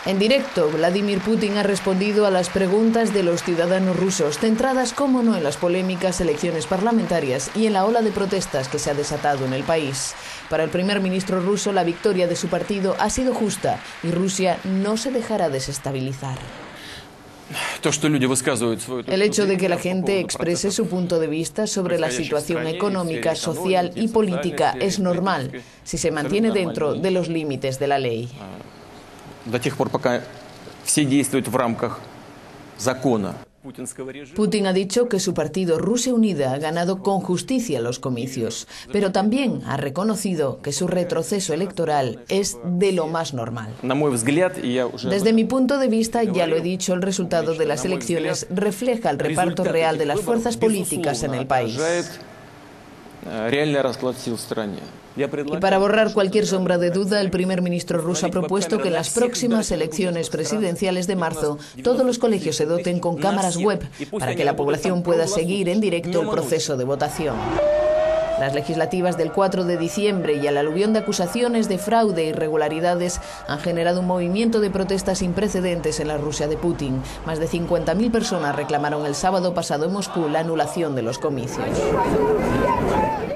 En directo, Vladimir Putin ha respondido a las preguntas de los ciudadanos rusos, centradas, como no, en las polémicas elecciones parlamentarias y en la ola de protestas que se ha desatado en el país. Para el primer ministro ruso, la victoria de su partido ha sido justa y Rusia no se dejará desestabilizar. El hecho de que la gente exprese su punto de vista sobre la situación económica, social y política es normal, si se mantiene dentro de los límites de la ley. Putin ha dicho que su partido Rusia Unida ha ganado con justicia los comicios, pero también ha reconocido que su retroceso electoral es de lo más normal. Desde mi punto de vista, ya lo he dicho, el resultado de las elecciones refleja el reparto real de las fuerzas políticas en el país. Y para borrar cualquier sombra de duda, el primer ministro ruso ha propuesto que en las próximas elecciones presidenciales de marzo todos los colegios se doten con cámaras web para que la población pueda seguir en directo el proceso de votación. Las legislativas del 4 de diciembre y el aluvión de acusaciones de fraude e irregularidades han generado un movimiento de protestas sin precedentes en la Rusia de Putin. Más de 50.000 personas reclamaron el sábado pasado en Moscú la anulación de los comicios.